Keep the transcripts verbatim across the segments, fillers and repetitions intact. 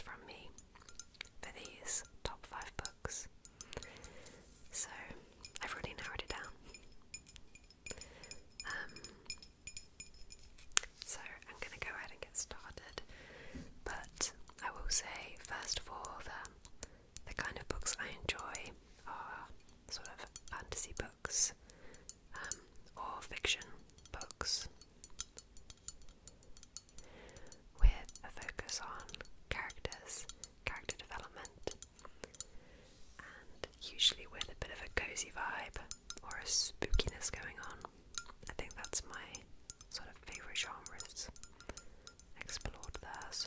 from me for these top five books. So I've really narrowed it down. Um, so I'm going to go ahead and get started. But I will say, first of all, that the kind of books I enjoy are sort of fantasy books um, or fiction books with a focus on characters, character development, and usually with a bit of a cozy vibe or a spookiness going on. I think that's my sort of favourite genres explored there, so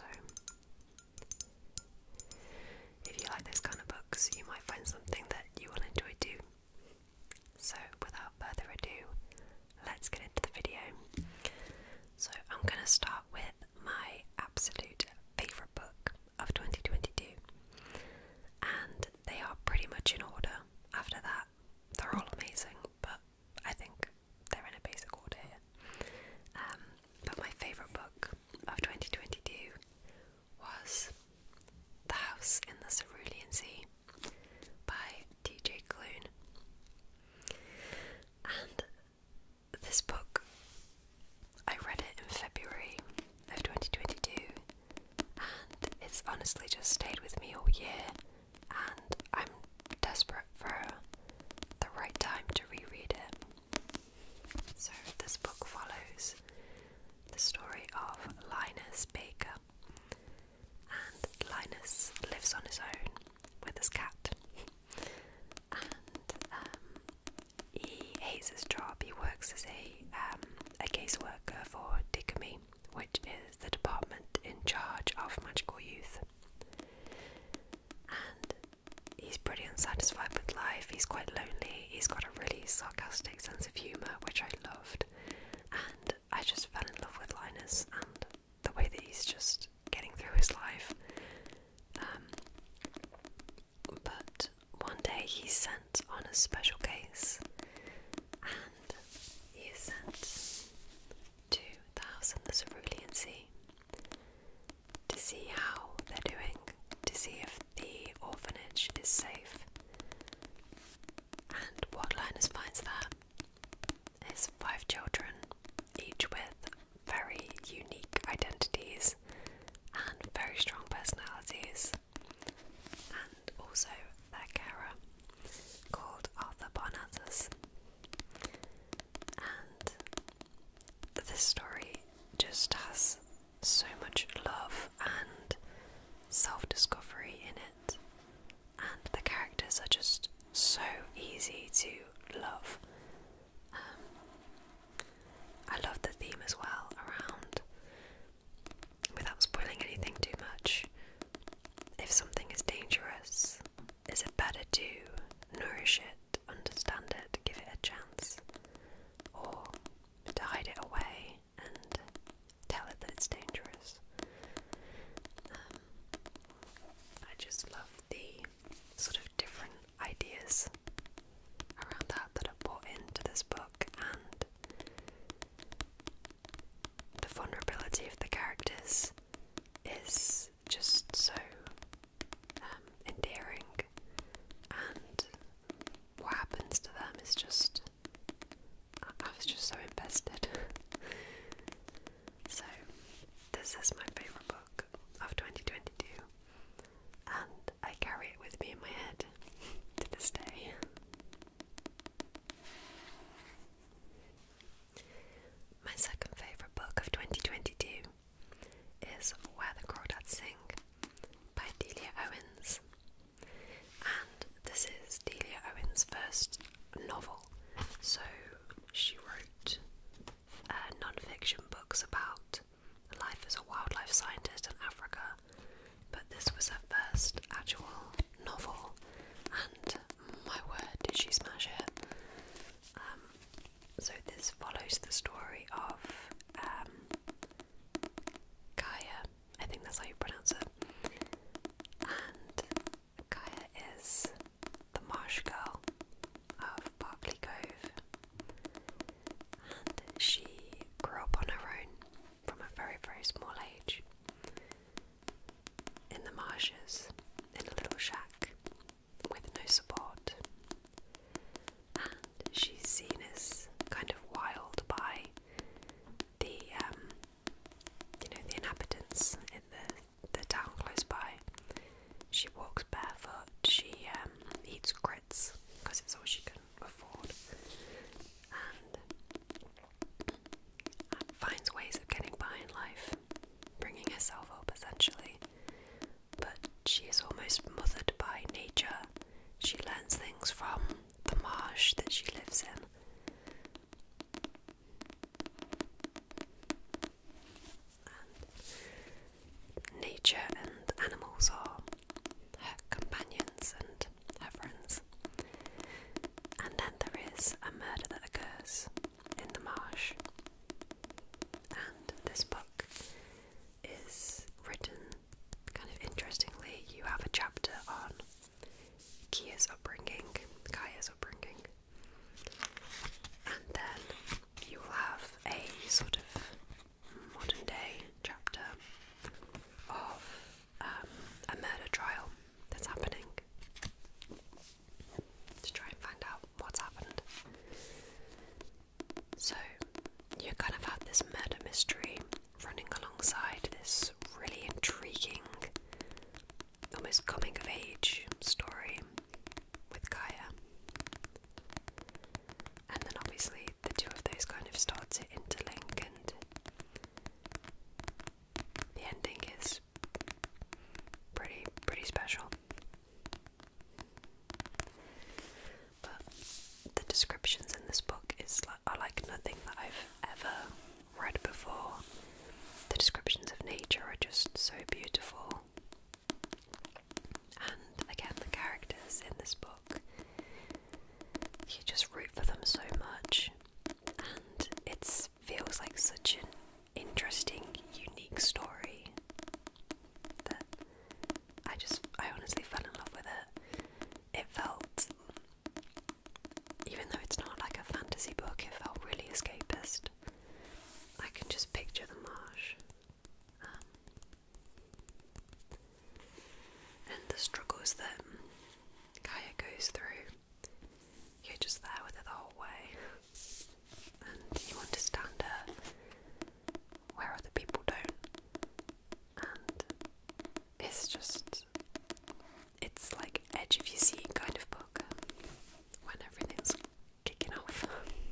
if you like those kind of books, you might find something that you will enjoy too. So without further ado, let's get into the video. So I'm going to start with my absolute favourite book of twenty twenty-two, and they are pretty much in order. After that, they're all amazing, but I think they're in a basic order here. Um, but my favourite book of twenty twenty-two was The House in the Cerulean Sea by T J Klune. And this book, I read it in February of twenty twenty-two, and it's honestly just stayed with me all year, and I'm desperate for the right time to reread it. So this book follows the story of Linus Baker, and Linus lives on his own with his cat, and um, he hates his job. He works as a, um, a caseworker for Dickomy, which is the department in charge of magical youth, and he's pretty unsatisfied with life. He's quite lonely. He's got a really sarcastic sense of humour, which I loved, and I just fell in love with Linus and the way that he's just getting through his life. Um, but one day he's sent on a special case, and he is sent to the house in the Cerulean Sea to see how they're doing, to see if the orphanage is safe. And what Linus finds there is five children, each with very unique identities and very strong personalities, and also their carer called Arthur Barnatus. And this story just has so much love and self-discovery in it, and the characters are just so easy to love. Um, I love the theme as well around, without spoiling anything too much, if something is dangerous, is it better to nourish it, understand it, give it a chance, or to hide it away and tell it that it's dangerous? Um, I just love the sort of different ideas around that that are brought into this book, and the vulnerability of the characters is just so um, endearing and ashes in a little shack with no support, and she's seen as kind of wild by the um, you know, the inhabitants in the the town close by. She walks barefoot. She um, eats grits because it's all she can afford, and finds ways of getting by in life, bringing herself up essentially. But she is almost mothered by nature. She learns things from the marsh that she lives in. And nature and animals are her companions and her friends. And then there is a murder that occurs in the marsh. And this book is written kind of interestingly. You have a chapter on Kia's upbringing, Kaya's upbringing, and then you will have a sort of modern day chapter of um, a murder trial that's happening to try and find out what's happened. So you kind of have this murder mystery running alongside this really intriguing, almost coming of age story with Kaya. And then obviously the two of those kind of start to interlink, and the ending is pretty pretty special. But the descriptions in this book is like, are like nothing that I've ever read before. The descriptions of nature are just so beautiful. And again, the characters in this book, you just root for them so much, and it feels like such an interesting, unique story that I just, I honestly fell in love with it. It felt, even though it's not like a fantasy book, it felt really escapist. I can just picture the marsh. Um, and the struggles that Kaya goes through. You're just there with her the whole way, and you understand her where other people don't, and it's just, it's like edge of your seat kind of book when everything's kicking off.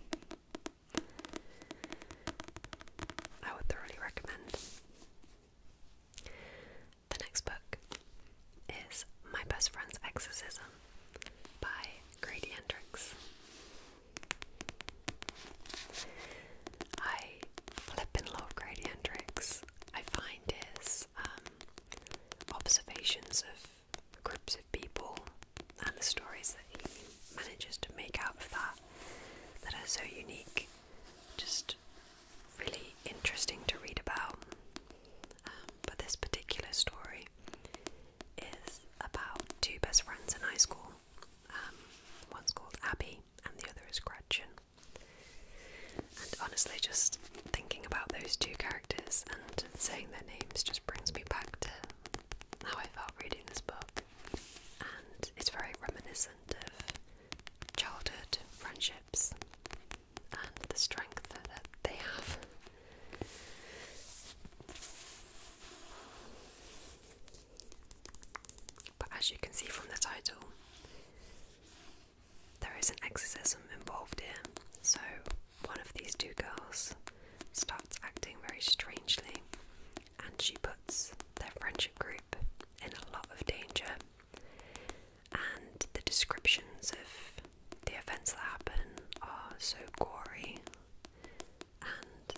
I would thoroughly recommend. The next book is My Best Friend's Exorcism by Grady Hendrix. I flippin' love Grady Hendrix. I find his um, observations of groups of people and the stories that he manages to make out of that, that are so unique, just really interesting to read about. Um, but this particular story is about two best friends in high school. Um, one's called Abby and the other is Gretchen. And honestly, just thinking about those two characters and saying their names just brings me back to how I felt reading this book. And it's very reminiscent of childhood friendships and the strength that they have. But as you can see from the title, there is an exorcism involved here. So one of these two girls starts acting very strangely, and she puts their friendship group in a lot of danger. And the descriptions of the events that happen are so gory and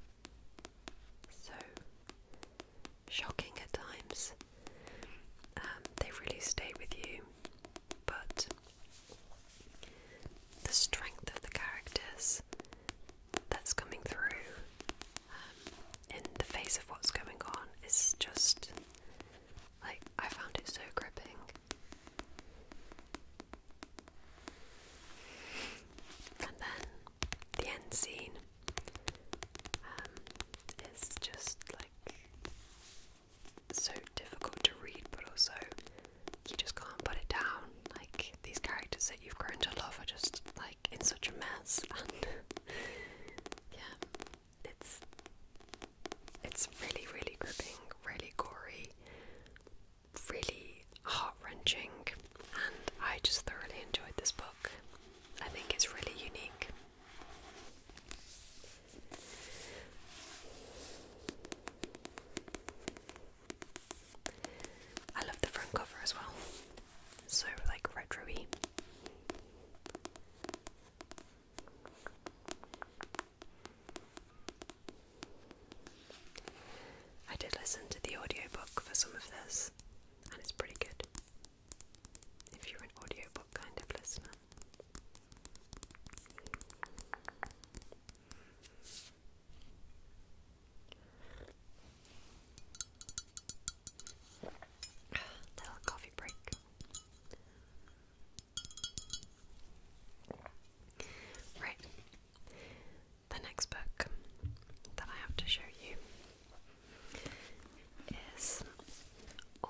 so shocking at times. Um, they really stay with you, but the strength of the characters that's coming through um, in the face of what's going on is just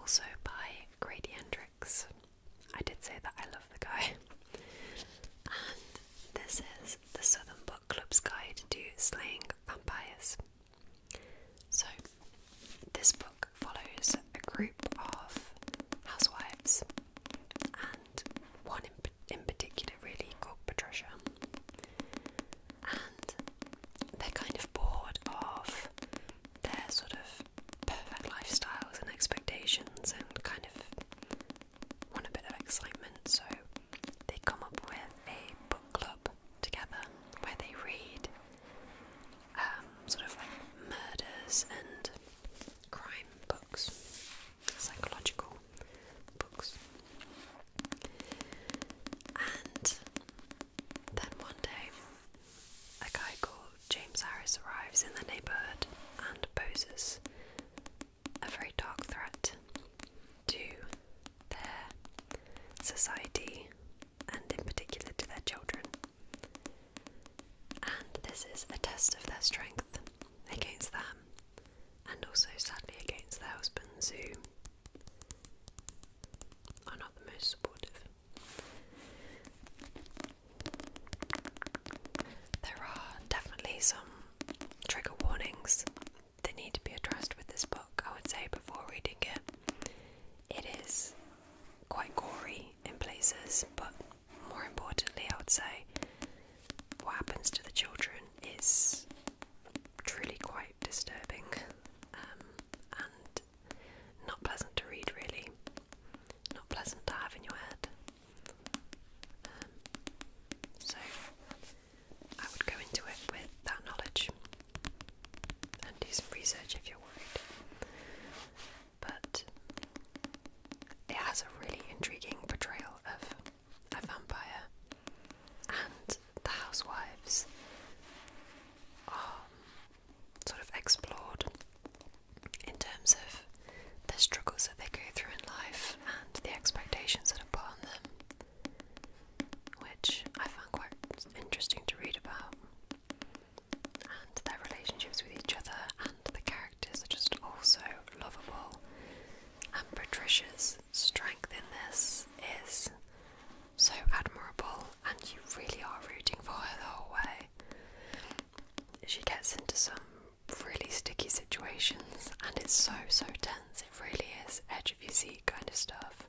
also by Grady Hendrix. I did say that I love the guy. And this is the Southern Book Club's Guide to Slaying Vampires. So, this book follows a group of housewives, and one in, in particular really called Patricia. And they're kind of bored of their sort of perfect lifestyles and expectations and kind of want a bit of excitement, so they come up with a book club together where they read um, sort of like murders and crime books, psychological books. And then one day, a guy called James Harris arrives in the neighbourhood and poses a very dark threat to their society and in particular to their children. And this is a test of their strength against them, and also sadly against their husbands, who are not the most supportive. There are definitely some trigger warnings that need to be addressed with this book, I would say, before reading it. It is quite gory in places, but more importantly, I would say, what happens to the children is truly quite disturbing, um, and not pleasant to read, really. Not pleasant to have in your head. Um, so, I would go into it with that knowledge and do some research if you're worried. But it has a really intriguing portrayal of a vampire, and the housewives are sort of explored in terms of the struggles that they go through in life and the expectations that are put on them, which I found quite interesting to read about. And their relationships with each other and the characters are just also lovable. And Patricia's strength in this is so admirable, and you really are rooting for her the whole way. She gets into some really sticky situations, and it's so, so tense. It really is edge of your seat kind of stuff.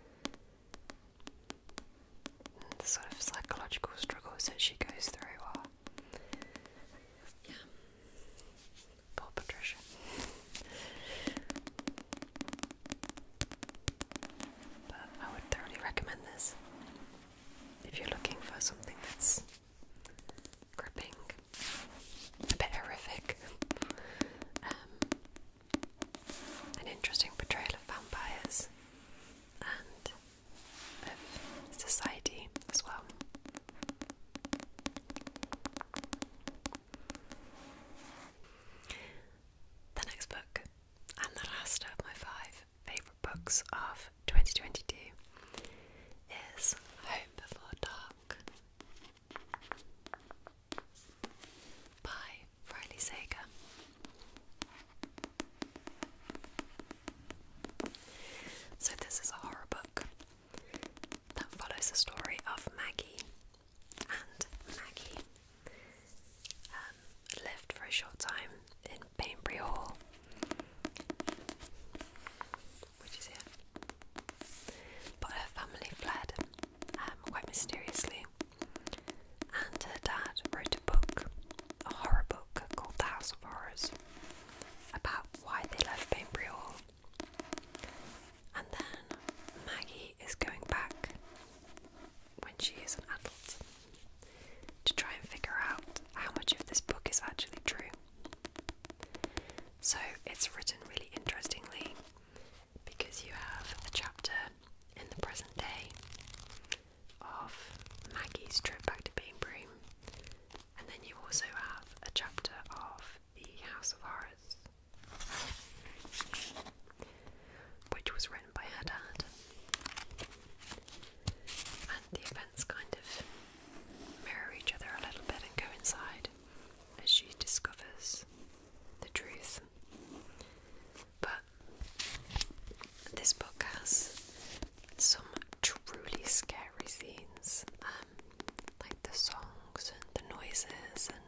And the sort of psychological struggles that she goes through are, yeah, poor Patricia. But I would thoroughly recommend this if you're looking for something that's gripping, a bit horrific, um, an interesting portrayal of vampires and of society as well. The next book, and the last of my five favourite books of twenty twenty-two, is Home Before Dark by Riley Sager. So this is a horror book that follows the story of Maggie, and Maggie um, lived for a short time in Bainbury Hall, which is here, but her family fled this book has some truly scary scenes, um, like the songs and the noises and